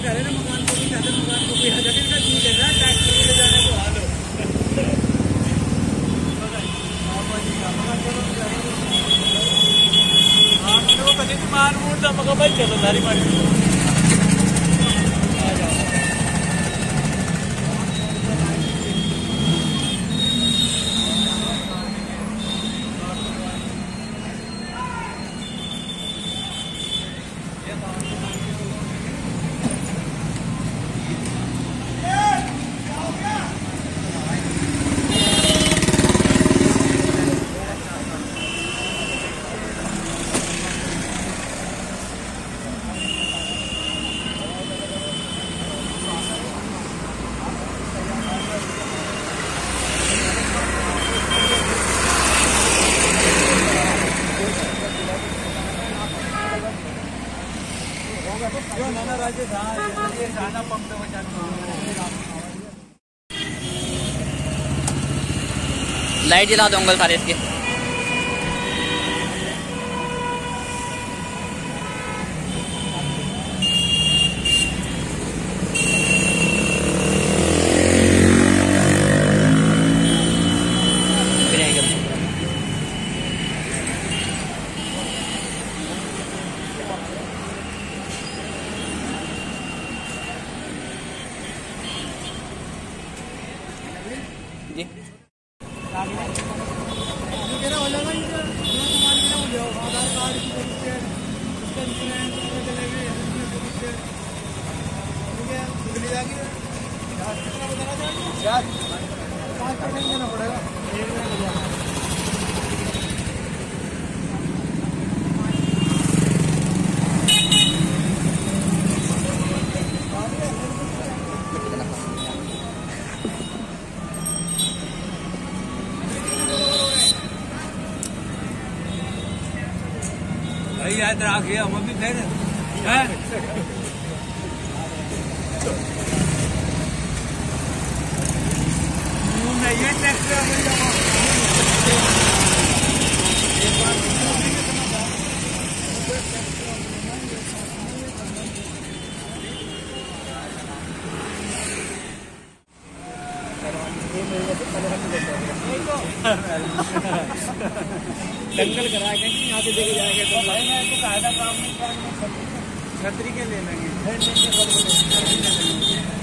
कह रहे ना मकान को भी चाहते, मकान को भी हजार का चीज है ना, ट्रैक्टर ले जाने को हाल हो। हाँ मैंने वो कभी भी मार मूड था, मगर भाई चलो सारी मारी आ जाओ। लाइट जला दूंगा सारे इसके। याद रखिए हम अभी थे ये ट्रैक्टर दंगल करा के यहाँ से देखे जाएंगे तो भाई मैं तो कायदा काम नहीं, छतरी के ले लेंगे।